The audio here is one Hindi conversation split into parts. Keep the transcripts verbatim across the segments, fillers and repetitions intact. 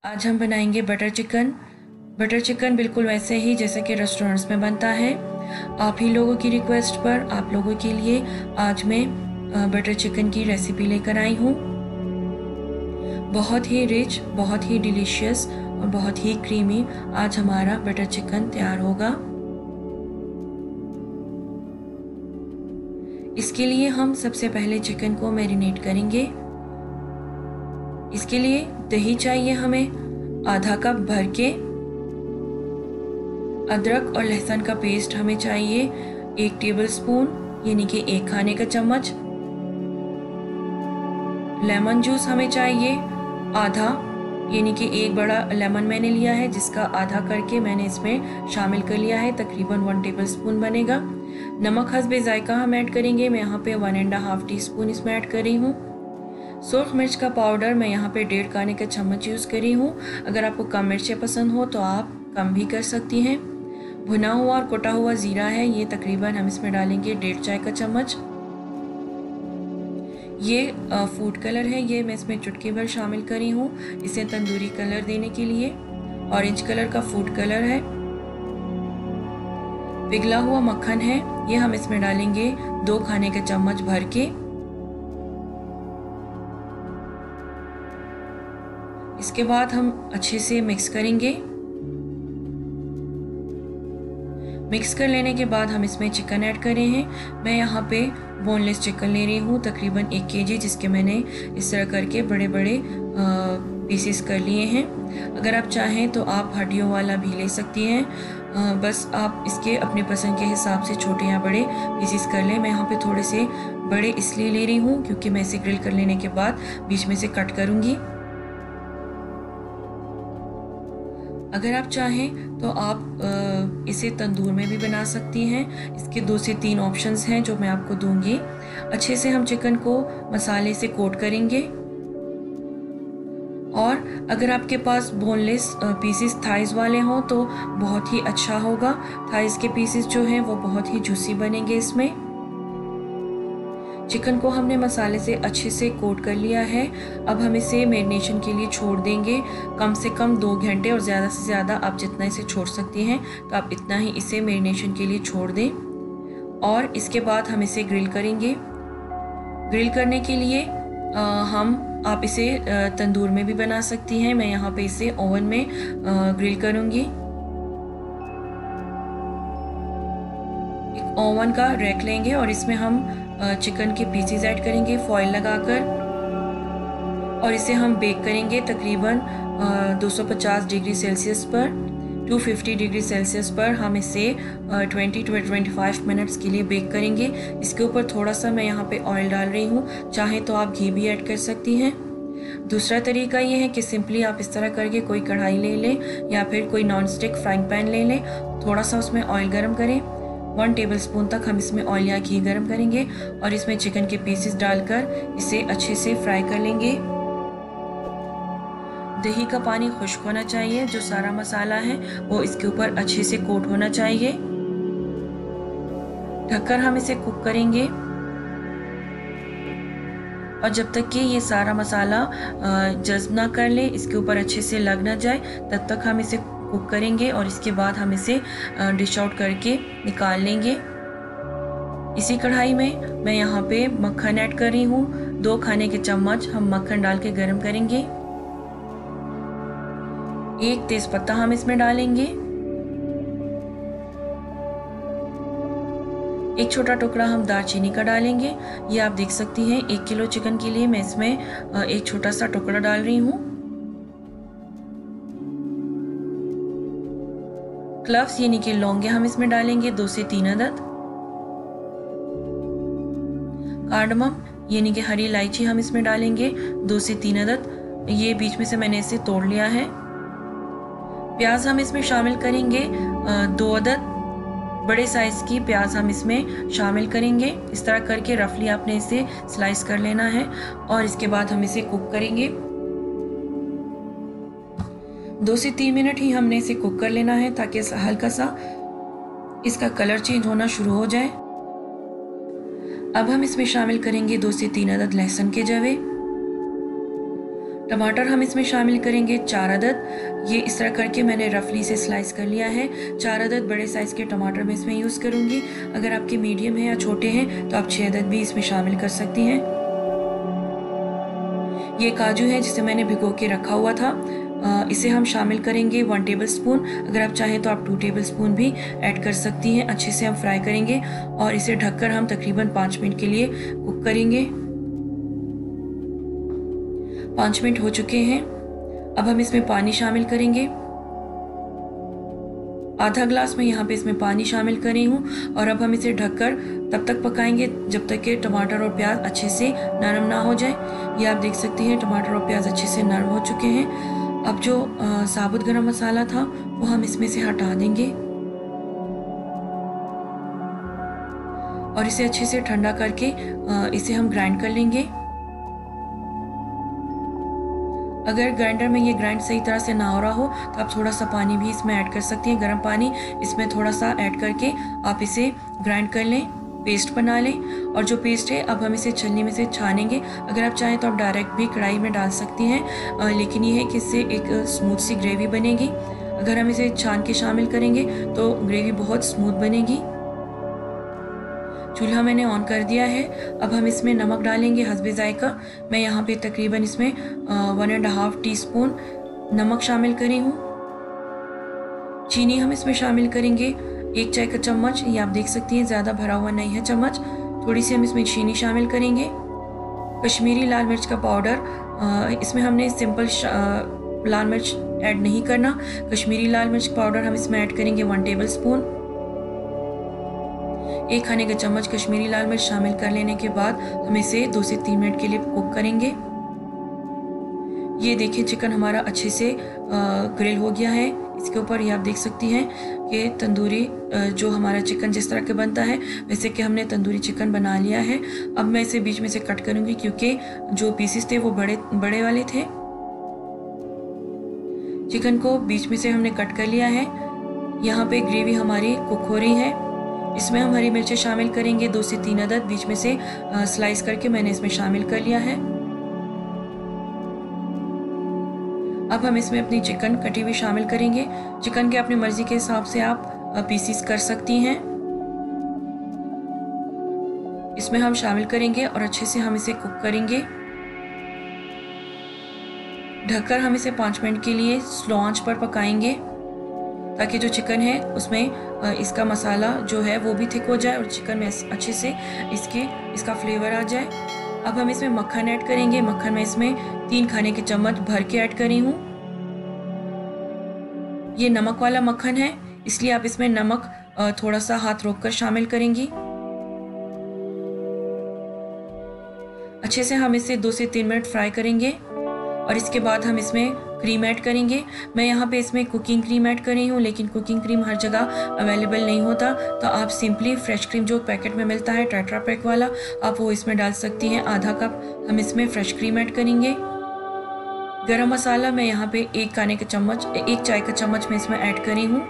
आज हम बनाएंगे बटर चिकन। बटर चिकन बिल्कुल वैसे ही जैसे कि रेस्टोरेंट्स में बनता है। आप ही लोगों की रिक्वेस्ट पर आप लोगों के लिए आज मैं बटर चिकन की रेसिपी लेकर आई हूँ। बहुत ही रिच, बहुत ही डिलीशियस और बहुत ही क्रीमी आज हमारा बटर चिकन तैयार होगा। इसके लिए हम सबसे पहले चिकन को मैरिनेट करेंगे। इसके लिए दही चाहिए हमें आधा कप भर के। अदरक और लहसुन का पेस्ट हमें चाहिए एक टेबलस्पून यानी कि एक खाने का चम्मच। लेमन जूस हमें चाहिए आधा यानी कि एक बड़ा लेमन मैंने लिया है जिसका आधा करके मैंने इसमें शामिल कर लिया है, तकरीबन वन टेबलस्पून बनेगा। नमक हस्बे जायका हम ऐड करेंगे। मैं यहाँ पे one and half teaspoon इसमें ऐड कर रही हूँ। सुर्ख मिर्च का पाउडर मैं यहाँ पे डेढ़ खाने का चम्मच यूज़ करी हूँ। अगर आपको कम मिर्चें पसंद हो तो आप कम भी कर सकती हैं। भुना हुआ और कुटा हुआ ज़ीरा है, ये तकरीबन हम इसमें डालेंगे डेढ़ चाय का चम्मच। ये फूड कलर है, ये मैं इसमें चुटकी भर शामिल करी हूँ इसे तंदूरी कलर देने के लिए। ऑरेंज कलर का फूड कलर है। पिघला हुआ मक्खन है, ये हम इसमें डालेंगे दो खाने के चम्मच भर के। इसके बाद हम अच्छे से मिक्स करेंगे। मिक्स कर लेने के बाद हम इसमें चिकन ऐड कर रहे हैं। मैं यहाँ पे बोनलेस चिकन ले रही हूँ तकरीबन एक केजी, जिसके मैंने इस तरह करके बड़े बड़े पीसेस कर लिए हैं। अगर आप चाहें तो आप हड्डियों वाला भी ले सकती हैं। आ, बस आप इसके अपने पसंद के हिसाब से छोटे या बड़े पीसेस कर लें। मैं यहाँ पे थोड़े से बड़े इसलिए ले रही हूँ क्योंकि मैं इसे ग्रिल कर लेने के बाद बीच में से कट करूँगी। अगर आप चाहें तो आप इसे तंदूर में भी बना सकती हैं। इसके दो से तीन ऑप्शंस हैं जो मैं आपको दूंगी। अच्छे से हम चिकन को मसाले से कोट करेंगे। और अगर आपके पास बोनलेस पीसेस थाइस वाले हों तो बहुत ही अच्छा होगा। थाइस के पीसेस जो हैं वो बहुत ही जूसी बनेंगे इसमें। चिकन को हमने मसाले से अच्छे से कोट कर लिया है। अब हम इसे मैरिनेशन के लिए छोड़ देंगे कम से कम दो घंटे, और ज़्यादा से ज़्यादा आप जितना इसे छोड़ सकती हैं तो आप इतना ही इसे मैरिनेशन के लिए छोड़ दें। और इसके बाद हम इसे ग्रिल करेंगे। ग्रिल करने के लिए आ, हम आप इसे तंदूर में भी बना सकती हैं। मैं यहाँ पे इसे ओवन में आ, ग्रिल करूँगी। एक ओवन का रैक लेंगे और इसमें हम चिकन के पीसेस ऐड करेंगे फॉइल लगाकर, और इसे हम बेक करेंगे तकरीबन दो सौ पचास डिग्री सेल्सियस पर। दो सौ पचास डिग्री सेल्सियस पर हम इसे बीस टू पच्चीस मिनट्स के लिए बेक करेंगे। इसके ऊपर थोड़ा सा मैं यहाँ पे ऑयल डाल रही हूँ, चाहे तो आप घी भी ऐड कर सकती हैं। दूसरा तरीका ये है कि सिंपली आप इस तरह करके कोई कढ़ाई ले लें या फिर कोई नॉन स्टिक फ्राइंग पैन ले लें, थोड़ा सा उसमें ऑयल गर्म करें। वन टेबलस्पून तक हम इसमें ऑयल या घी गर्म करेंगे और इसमें चिकन के पीसेस डालकर इसे अच्छे से फ्राई कर लेंगे। दही का पानी खुश्क होना चाहिए, जो सारा मसाला है वो इसके ऊपर अच्छे से कोट होना चाहिए। ढककर हम इसे कुक करेंगे और जब तक कि ये सारा मसाला जज्ब ना कर ले, इसके ऊपर अच्छे से लग ना जाए, तब तक हम इसे कुक करेंगे। और इसके बाद हम इसे डिश आउट करके निकाल लेंगे। इसी कढ़ाई में मैं यहाँ पे मक्खन ऐड कर रही हूँ। दो खाने के चम्मच हम मक्खन डाल के गर्म करेंगे। एक तेजपत्ता हम इसमें डालेंगे। एक छोटा टुकड़ा हम दालचीनी का डालेंगे। ये आप देख सकती हैं एक किलो चिकन के लिए मैं इसमें एक छोटा सा टुकड़ा डाल रही हूँ। क्लव्स यानी कि लौंगे हम इसमें डालेंगे दो से तीन अदद। कार्डमम यानी कि हरी इलायची हम इसमें डालेंगे दो से तीन अदद। ये बीच में से मैंने इसे तोड़ लिया है। प्याज हम इसमें शामिल करेंगे दो अदद। बड़े साइज की प्याज हम इसमें शामिल करेंगे। इस तरह करके रफली आपने इसे स्लाइस कर लेना है और इसके बाद हम इसे कुक करेंगे। दो से तीन मिनट ही हमने इसे कुक कर लेना है ताकि हल्का सा इसका कलर चेंज होना शुरू हो जाए। अब हम इसमें शामिल करेंगे दो से तीन अदद लहसुन के जवे। टमाटर हम इसमें शामिल करेंगे चार अदद। ये इस तरह करके मैंने रफली से स्लाइस कर लिया है। चार अदद बड़े साइज़ के टमाटर मैं इसमें यूज़ करूँगी। अगर आपके मीडियम है या छोटे हैं तो आप छः अदद भी इसमें शामिल कर सकती हैं। ये काजू है जिसे मैंने भिगो के रखा हुआ था, इसे हम शामिल करेंगे वन टेबल स्पून। अगर आप चाहें तो आप टू टेबल स्पून भी ऐड कर सकती हैं। अच्छे से हम फ्राई करेंगे और इसे ढककर हम तकरीबन पाँच मिनट के लिए कुक करेंगे। पाँच मिनट हो चुके हैं। अब हम इसमें पानी शामिल करेंगे। आधा ग्लास में यहाँ पे इसमें पानी शामिल करी हूँ और अब हम इसे ढककर तब तक पकाएंगे जब तक कि टमाटर और प्याज अच्छे से नरम ना हो जाए। ये आप देख सकती हैं टमाटर और प्याज अच्छे से नरम हो चुके हैं। अब जो आ, साबुत गरम मसाला था वो हम इसमें से हटा देंगे और इसे अच्छे से ठंडा करके आ, इसे हम ग्राइंड कर लेंगे। अगर ग्राइंडर में ये ग्राइंड सही तरह से ना हो रहा हो तो आप थोड़ा सा पानी भी इसमें ऐड कर सकती हैं, गर्म पानी इसमें थोड़ा सा ऐड करके आप इसे ग्राइंड कर लें, पेस्ट बना लें। और जो पेस्ट है अब हम इसे छलनी में से छानेंगे। अगर आप चाहें तो आप डायरेक्ट भी कढ़ाई में डाल सकती हैं, लेकिन ये है कि इससे एक स्मूथ सी ग्रेवी बनेगी। अगर हम इसे छान के शामिल करेंगे तो ग्रेवी बहुत स्मूथ बनेगी। चूल्हा मैंने ऑन कर दिया है। अब हम इसमें नमक डालेंगे हस्बे जायका। मैं यहाँ पे तकरीबन इसमें one and half teaspoon नमक शामिल करी हूँ। चीनी हम इसमें शामिल करेंगे एक चाय का चम्मच। ये आप देख सकती हैं ज़्यादा भरा हुआ नहीं है चम्मच, थोड़ी सी हम इसमें चीनी शामिल करेंगे। कश्मीरी लाल मिर्च का पाउडर, इसमें हमने सिंपल लाल मिर्च ऐड नहीं करना। कश्मीरी लाल मिर्च पाउडर हम इसमें ऐड करेंगे वन टेबल स्पून। एक खाने का चम्मच कश्मीरी लाल मिर्च शामिल कर लेने के बाद हम इसे दो से तीन मिनट के लिए कुक करेंगे। ये देखिए चिकन हमारा अच्छे से ग्रिल हो गया है। इसके ऊपर ये आप देख सकती हैं कि तंदूरी जो हमारा चिकन जिस तरह के बनता है वैसे कि हमने तंदूरी चिकन बना लिया है। अब मैं इसे बीच में से कट करूँगी क्योंकि जो पीसेस थे वो बड़े बड़े वाले थे। चिकन को बीच में से हमने कट कर लिया है। यहाँ पे ग्रेवी हमारी कुक हो रही है। इसमें हम हरी मिर्चें शामिल करेंगे दो से तीन अदद, बीच में से स्लाइस करके मैंने इसमें शामिल कर लिया है। अब हम इसमें अपनी चिकन कटी हुई शामिल करेंगे। चिकन के अपनी मर्जी के हिसाब से आप पीसीस कर सकती हैं। इसमें हम शामिल करेंगे और अच्छे से हम इसे कुक करेंगे। ढककर हम इसे पाँच मिनट के लिए स्लो आंच पर पकाएंगे ताकि जो चिकन है उसमें इसका मसाला जो है वो भी थिक हो जाए और चिकन में अच्छे से इसके इसका फ्लेवर आ जाए। अब हम इसमें मक्खन ऐड करेंगे। मक्खन में इसमें तीन खाने के चम्मच भर के ऐड करी हूँ। ये नमक वाला मक्खन है इसलिए आप इसमें नमक थोड़ा सा हाथ रोककर शामिल करेंगी। अच्छे से हम इसे दो से तीन मिनट फ्राई करेंगे और इसके बाद हम इसमें क्रीम ऐड करेंगे। मैं यहाँ पे इसमें कुकिंग क्रीम ऐड कर रही हूँ, लेकिन कुकिंग क्रीम हर जगह अवेलेबल नहीं होता, तो आप सिंपली फ्रेश क्रीम जो पैकेट में मिलता है टेट्रा पैक वाला, आप वो इसमें डाल सकती हैं। आधा कप हम इसमें फ्रेश क्रीम ऐड करेंगे। गरम मसाला मैं यहाँ पे एक खाने का चम्मच एक चाय का चम्मच में इसमें ऐड करी हूँ।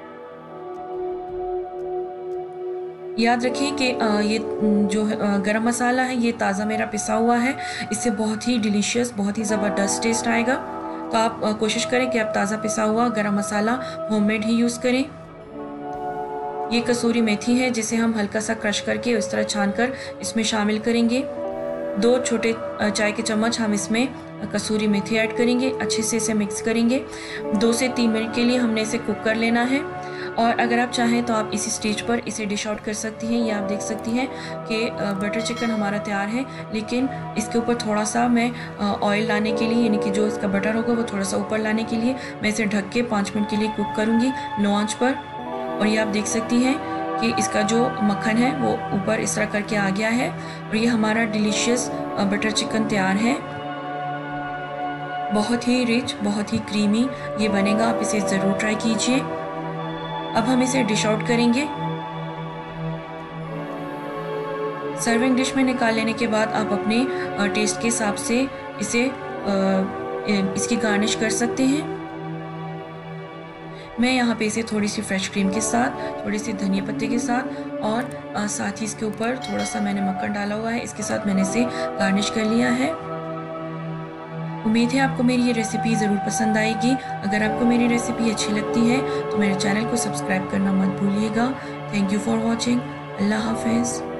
याद रखिए कि ये जो गरम मसाला है ये ताज़ा मेरा पिसा हुआ है, इससे बहुत ही डिलीशियस बहुत ही ज़बरदस्त टेस्ट आएगा। तो आप कोशिश करें कि आप ताज़ा पिसा हुआ गरम मसाला होममेड ही यूज़ करें। ये कसूरी मेथी है जिसे हम हल्का सा क्रश करके इस तरह छान कर इसमें शामिल करेंगे। दो छोटे चाय के चम्मच हम इसमें कसूरी मेथी ऐड करेंगे। अच्छे से इसे मिक्स करेंगे। दो से तीन मिनट के लिए हमने इसे कुक कर लेना है। और अगर आप चाहें तो आप इसी स्टेज पर इसे डिश आउट कर सकती हैं। ये आप देख सकती हैं कि बटर चिकन हमारा तैयार है, लेकिन इसके ऊपर थोड़ा सा मैं ऑयल लाने के लिए, यानी कि जो इसका बटर होगा वो थोड़ा सा ऊपर लाने के लिए मैं इसे ढक के पाँच मिनट के लिए कुक करूँगी लो आंच पर। और ये आप देख सकती हैं कि इसका जो मक्खन है वो ऊपर इस तरह करके आ गया है और ये हमारा डिलीशियस बटर चिकन तैयार है। बहुत ही रिच, बहुत ही क्रीमी ये बनेगा, आप इसे ज़रूर ट्राई कीजिए। अब हम इसे डिश आउट करेंगे। सर्विंग डिश में निकाल लेने के बाद आप अपने टेस्ट के हिसाब से इसे इसकी गार्निश कर सकते हैं। मैं यहाँ पे इसे थोड़ी सी फ्रेश क्रीम के साथ, थोड़ी सी धनिया पत्ते के साथ और साथ ही इसके ऊपर थोड़ा सा मैंने मक्खन डाला हुआ है, इसके साथ मैंने इसे गार्निश कर लिया है। उम्मीद है आपको मेरी ये रेसिपी ज़रूर पसंद आएगी। अगर आपको मेरी रेसिपी अच्छी लगती है तो मेरे चैनल को सब्सक्राइब करना मत भूलिएगा। Thank you for watching. अल्लाह हाफिज़।